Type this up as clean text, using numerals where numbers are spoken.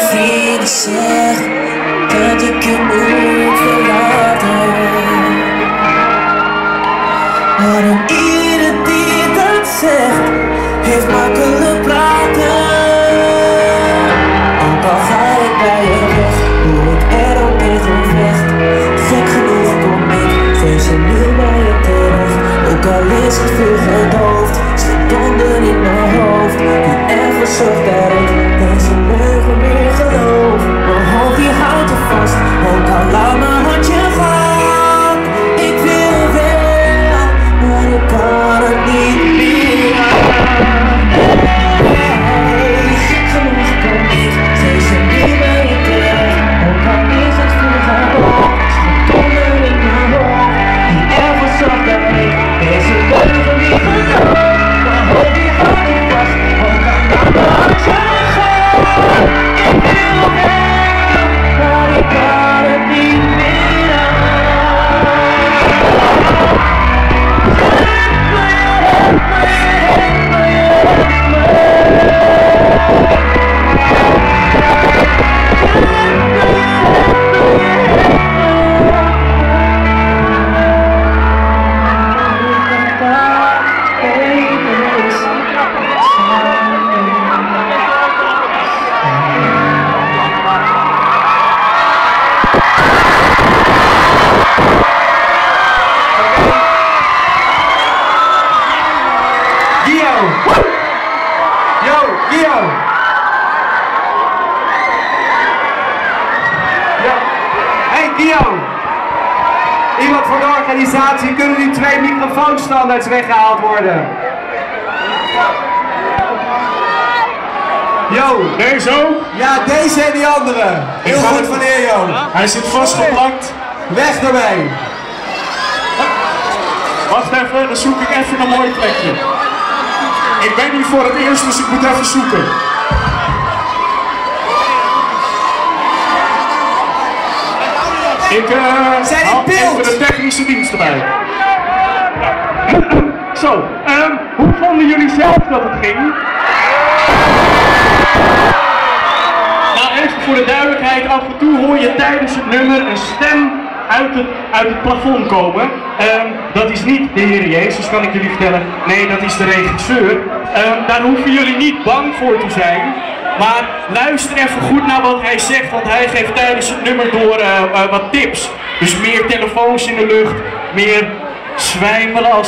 vrienden zeggen dat ik je moet verlaten. Maar dan ieder die dat zegt, heeft makkelijk praten. Ook al ga ik bij je weg, hoe ik er ook tegen vecht. Gek genoeg kom ik steeds opnieuw bij je terecht. Ook al is het veel gedoofd, zit donder in mijn hoofd. Die ergens zorgt dat ik deze leugen meer geloof. Mijn hoofd die houdt er vast, ook al laat mijn handje gaan. Ik wil wel, maar ik kan het niet meer. Hey, gek genoeg kom ik steeds opnieuw bij je terecht. Ook al is het veel gedoofd, zit donder in mijn hoofd. Die ergens zorgt dat ik deze leugen meer geloof. Mijn hoofd die houdt er vast, ook al laat mijn handje gaan. Ik wil wel, maar ik kan het niet meer aan. Iemand van de organisatie, kunnen die 2 microfoonstandaards weggehaald worden? Jo! Deze ook? Ja, deze en die andere. Heel goed van eer, Jo. Hij zit vastgeplakt. Weg ermee. Wacht even, dan zoek ik even een mooi plekje. Ik ben hier voor het eerst, dus ik moet even zoeken. Ik haal even de technische dienst erbij. Zo, hoe vonden jullie zelf dat het ging? Nou, even voor de duidelijkheid, af en toe hoor je tijdens het nummer een stem uit het plafond komen. Dat is niet de Heer Jezus, kan ik jullie vertellen. Nee, dat is de regisseur. Daar hoeven jullie niet bang voor te zijn. Maar luister even goed naar wat hij zegt, want hij geeft tijdens het nummer door wat tips. Dus meer telefoons in de lucht, meer zwijmelen als